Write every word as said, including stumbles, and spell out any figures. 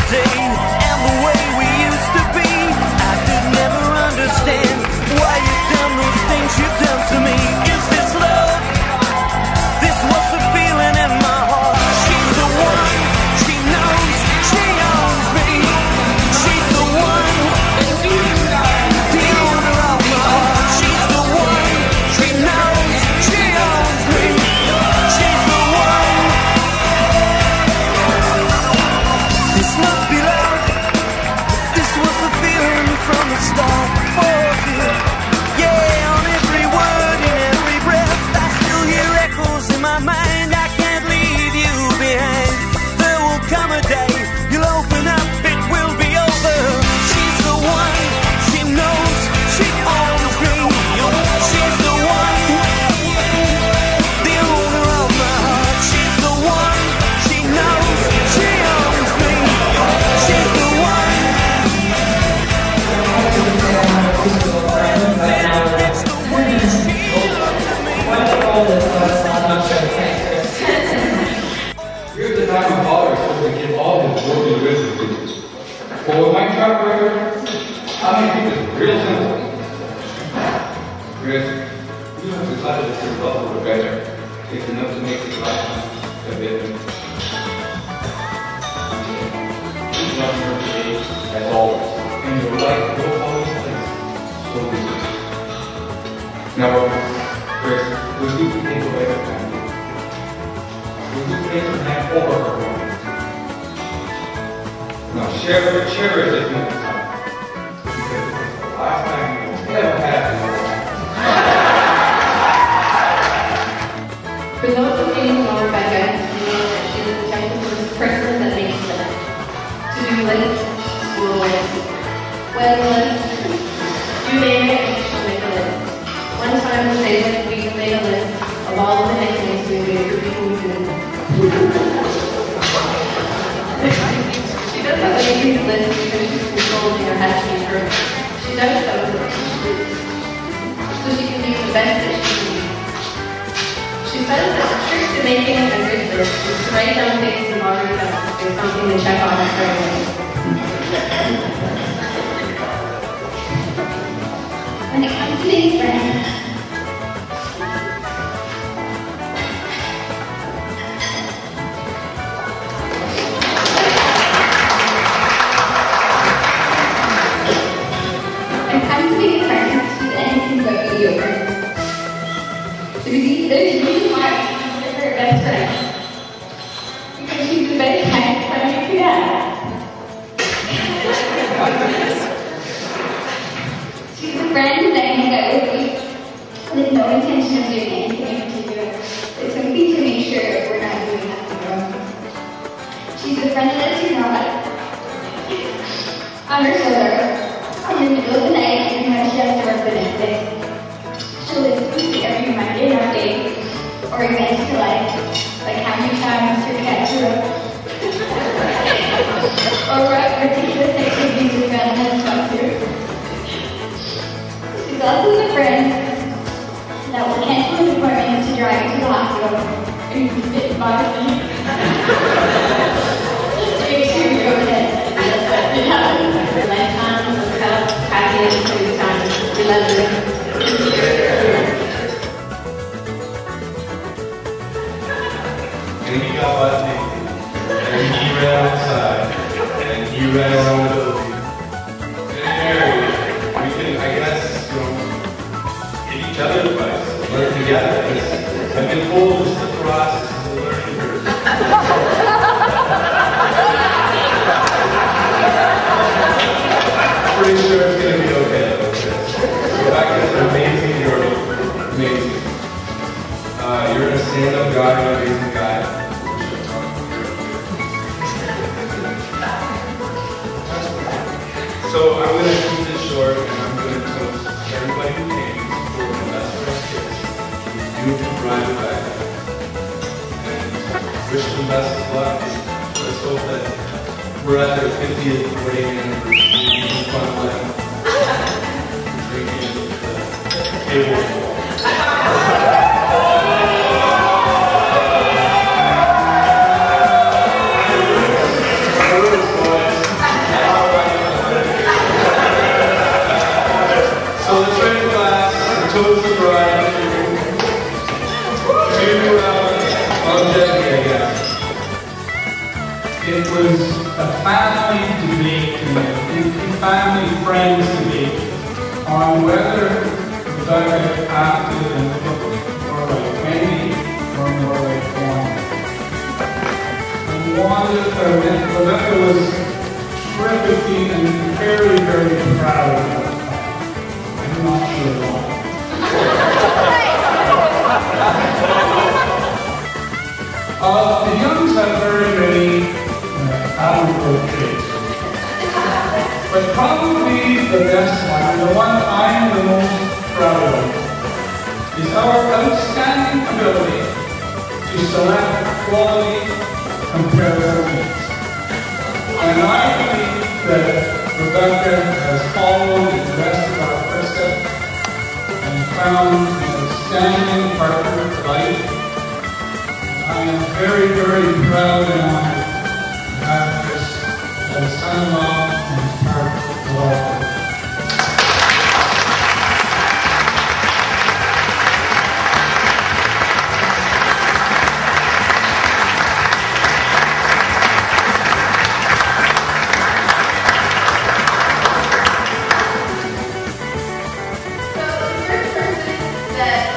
day and the way we used to be. I could never understand why you've done those things you've done to me. Is this love? This was the feeling in my heart. She's the one, she knows, she owns me. She's the one, the owner of my heart. She's the one, she knows, she owns me. She's the one. This must be love. This was the feeling from the start. Oh, yeah, on every word and every breath, I still hear echoes in my mind. I can't leave you behind. There will come a day you'll open up, it will be over. She's the one, she knows, she owns me. She's the one, the owner of my heart. She's the one, she knows, she owns me. She's the one. It's the way she loves me. Here's the time my father is supposed to give all his worldly wisdom to you. But with my track record, I make this real simple. Chris, you have decided to serve love for better. It's enough to make this life a bit. Please love her today as always, and your life will always place so easy. Now, Chris, will you think of everything? Will you place your hand over her woman? Now, cherish, cherish this moment of time. Because it's the last time you will ever have in your life. For those of you who know Rebecca, you know that she is the type of person that makes sense. To-do lists, school lists, wedding lists, you name it, she'll make a list. One time we made a list of all of the nicknames we made for people we do. She does have a huge list because she's controlling her head chamber. She does so so she can do the best that she can do. She says that the trick to making a good list is to write down things you've already done. There's something to check on right away. When it comes to being friends, there's a reason why she's her best friend. Because she's the best kind of friend you could have. She's a friend that hangs out with me with no intention of doing anything in particular, but simply to make sure we're not doing nothing wrong. She's a friend that lets you know that on her shoulder, in the middle of the night, even when she has to work the next day. She'll listen to every Monday update or events to life, like how many times her cat grew up, or what ridiculous activities her friend has gone through. She's also the friend that will cancel an appointment to drive you to the hospital and you can sit by me. Just make sure you're okay. Your lifetime of health, happiness, and good times. We love you. And he got butt naked, and he ran outside, and he ran around the building. And Mary, we can, I guess, you know, give each other advice, learn together. Because I've been told this is the process of the learning curve. Pretty sure it's going to be okay. Rebecca's an amazing girl, amazing. Uh, you're a stand-up guy, you're an amazing guy. So I'm going to keep this short, and I'm going to toast everybody who came for the best of our kids. You can ride it back. And wish them best of luck. Let's hope that we're at their fiftieth wedding anniversary. We can fun with them. Drinking at the table. Boys. little surprise. Maybe uh, longevity, I guess. It was a family debate, a family friends debate on whether Rebecca acted and looked more like Wendy or more like Wanda. And Wanda, or Rebecca was terrifically and very, very proud of her. I'm not sure why. uh, the Youngs have very many admirable traits. But probably the best one, and the one I'm the most proud of, is our outstanding ability to select quality comparable meats. And I believe that Rebecca has followed in the rest of our footsteps and found an outstanding partner for life. I am very, very proud and honored to have Chris as son-in-law and as part of our family. So the first person that